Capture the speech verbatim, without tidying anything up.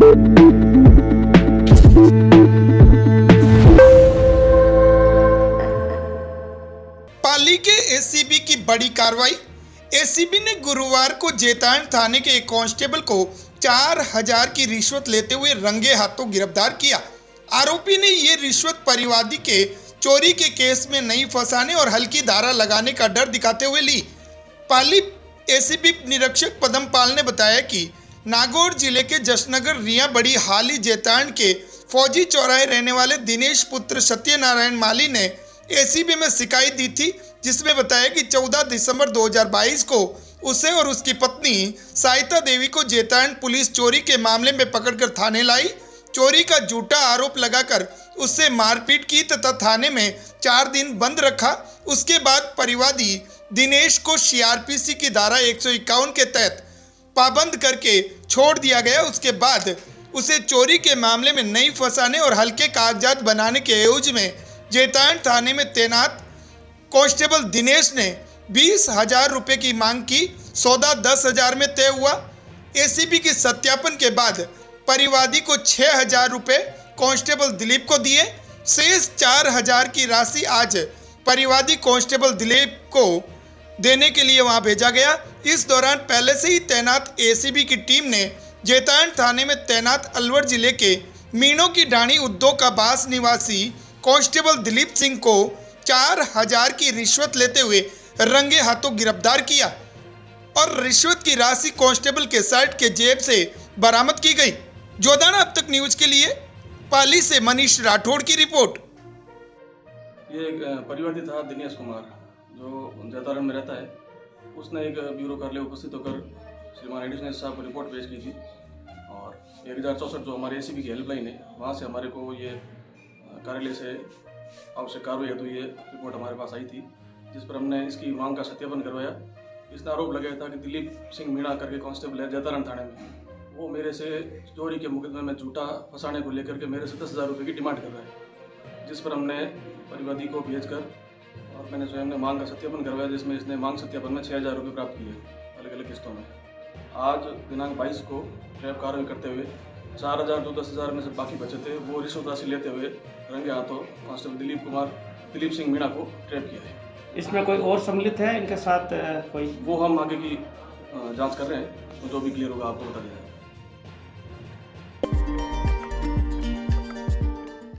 पाली के एसीबी की बड़ी कार्रवाई। एसीबी ने गुरुवार को जैतारण थाने के एक कांस्टेबल को चार हजार की रिश्वत लेते हुए रंगे हाथों गिरफ्तार किया। आरोपी ने ये रिश्वत परिवादी के चोरी के केस में नहीं फंसाने और हल्की धारा लगाने का डर दिखाते हुए ली। पाली एसीबी निरीक्षक पदमपाल ने बताया कि नागौर जिले के जशनगर रिया बड़ी हाली जैतारण के फौजी चौराहे रहने वाले दिनेश पुत्र सत्यनारायण माली ने एसीबी में शिकायत दी थी, जिसमें बताया कि चौदह दिसंबर दो हज़ार बाईस को उसे और उसकी पत्नी साहिता देवी को जैतारण पुलिस चोरी के मामले में पकड़कर थाने लाई। चोरी का झूठा आरोप लगाकर उससे मारपीट की तथा थाने में चार दिन बंद रखा। उसके बाद परिवादी दिनेश को सीआरपीसी की धारा एक सौ इक्यावन के तहत पाबंद करके छोड़ दिया गया। उसके बाद उसे चोरी के मामले में नहीं फंसाने और हल्के कागजात बनाने के एवज में जैतारण थाने में तैनात कांस्टेबल दिनेश ने बीस हजार रुपये की मांग की। सौदा दस हजार में तय हुआ। एसीबी के सत्यापन के बाद परिवादी को छः हजार रुपये कांस्टेबल दिलीप को दिए। शेष चार हजार की राशि आज परिवादी कांस्टेबल दिलीप को देने के लिए वहां भेजा गया। इस दौरान पहले से ही तैनात एसीबी की टीम ने जैतारण थाने में तैनात अलवर जिले के मीणों की ढाणी उद्योग का बास निवासी कांस्टेबल दिलीप सिंह को चार हजार की रिश्वत लेते हुए रंगे हाथों गिरफ्तार किया और रिश्वत की राशि कांस्टेबल के शर्ट के जेब से बरामद की गई। जोधाना अब तक न्यूज के लिए पाली से मनीष राठौड़ की रिपोर्ट। ये एक परिवादी था दिनेश कुमार, जो जैतारण में रहता है। उसने एक ब्यूरो कार्यालय उपस्थित होकर श्रीमान एडिशनल साहब को रिपोर्ट पेश की थी और एक हज़ार चौसठ जो हमारे एसीबी की हेल्पलाइन है, वहाँ से हमारे को ये कार्यालय से आवश्यक कार्रवाई हेतु ये रिपोर्ट हमारे पास आई थी, जिस पर हमने इसकी मांग का सत्यापन करवाया। इसने आरोप लगाया था कि दिलीप सिंह मीणा करके कांस्टेबल है जैतारण थाने में, वो मेरे से चोरी के मुकदमे में झूठा फंसाने को लेकर के मेरे से दस हज़ार रुपये की डिमांड कर रहा है, जिस पर हमने परिवादी को भेजकर और मैंने स्वयं ने मांग का सत्यापन करवाया, जिसमें इसने मांग सत्यापन में छः हज़ार रुपये प्राप्त किए अलग अलग किस्तों में। आज दिनांक बाईस को ट्रैप कार्रवाई करते हुए चार हज़ार जो दस हज़ार में से बाकी बचे थे वो रिश्वत राशि लेते हुए रंगे हाथों कांस्टेबल दिलीप कुमार दिलीप सिंह मीणा को ट्रैप किया है। इसमें कोई और सम्मिलित है इनके साथ कोई? वो हम आगे की जांच कर रहे हैं, तो जो भी क्लियर होगा आपको बता दिया जाएगा।